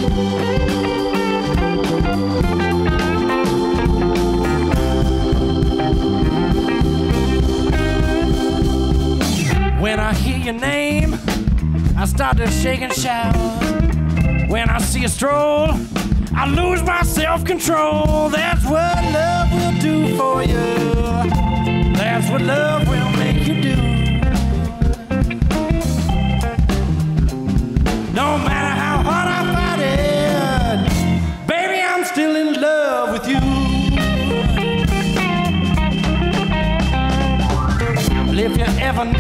When I hear your name, I start to shake and shout. When I see a stroll, I lose my self-control. That's what love